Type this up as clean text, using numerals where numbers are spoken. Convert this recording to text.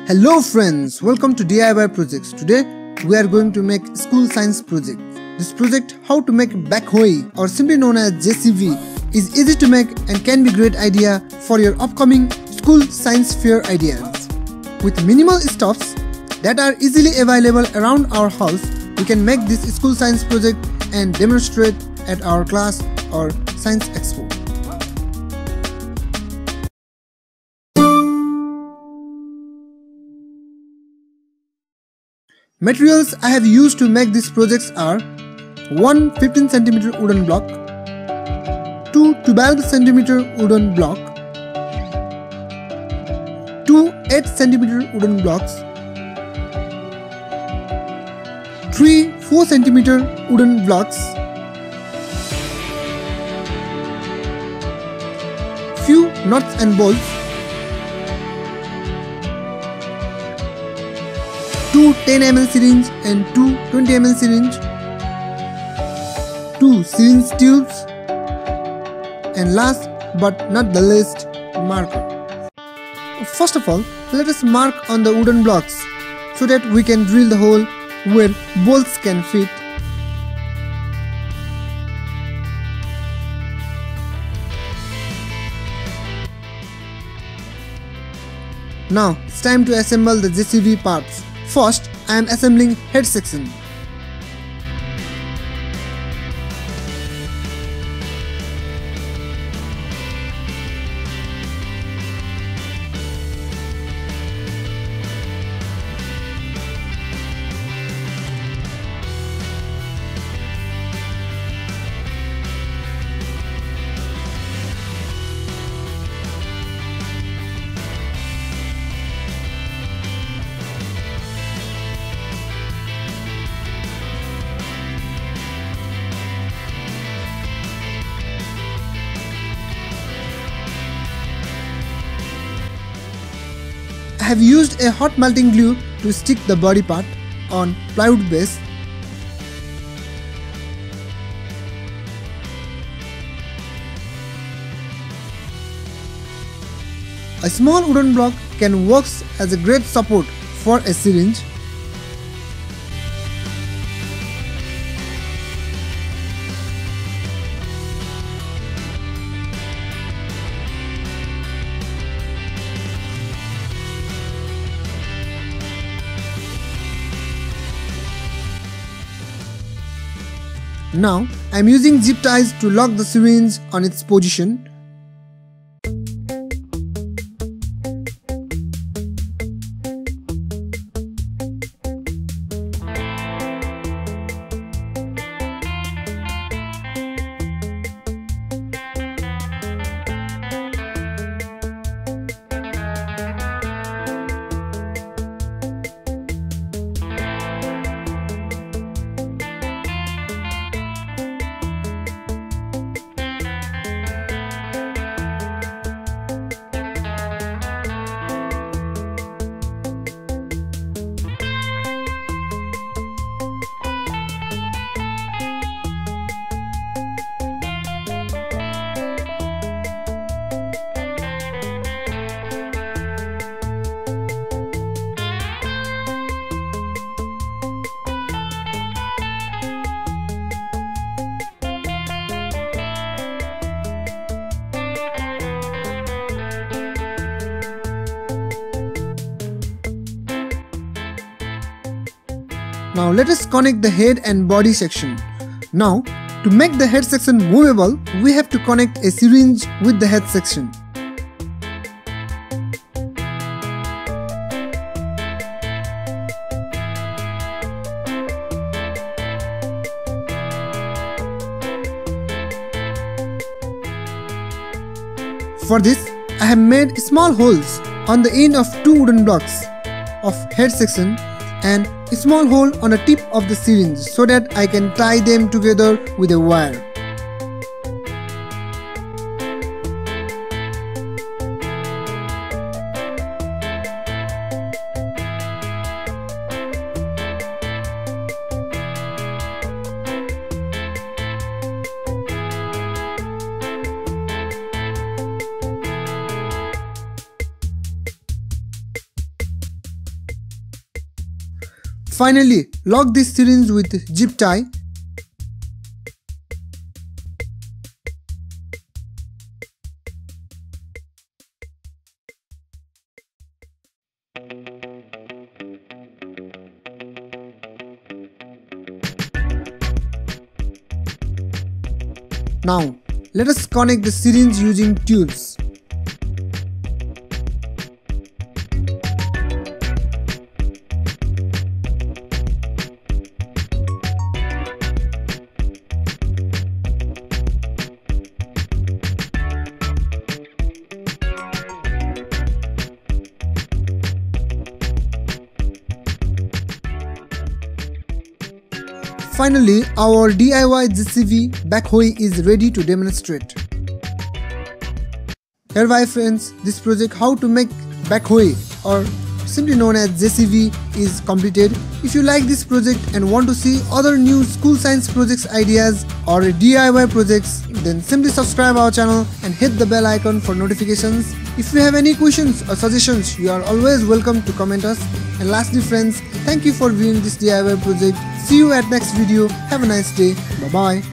Hello friends, welcome to DIY projects. Today we are going to make school science project. This project, how to make backhoe or simply known as JCB, is easy to make and can be a great idea for your upcoming school science fair ideas. With minimal stuffs that are easily available around our house, we can make this school science project and demonstrate at our class or science expo. Materials I have used to make these projects are 1 15 cm wooden block, 2 12 cm wooden block, 2 8 cm wooden blocks, 3 4 cm wooden blocks, few nuts and bolts, 2 10 ml syringe and 2 20 ml syringe, 2 syringe tubes, and last but not the least, marker. First of all, let us mark on the wooden blocks so that we can drill the hole where bolts can fit. Now it's time to assemble the JCB parts. First, I am assembling head section. I have used a hot melting glue to stick the body part on plywood base. A small wooden block can work as a great support for a syringe. Now, I am using zip ties to lock the syringe on its position. Now let us connect the head and body section. Now, to make the head section movable, we have to connect a syringe with the head section. For this, I have made small holes on the end of 2 wooden blocks of head section and a small hole on the tip of the syringe so that I can tie them together with a wire. Finally, lock this syringe with zip tie. Now, let us connect the syringe using tubes. Finally, our DIY JCB Backhoe is ready to demonstrate. Hereby friends, this project how to make backhoe or simply known as JCB is completed. If you like this project and want to see other new school science projects ideas or DIY projects, then simply subscribe our channel and hit the bell icon for notifications. If you have any questions or suggestions, you are always welcome to comment us. And lastly friends, thank you for viewing this DIY project. See you at next video. Have a nice day. Bye bye.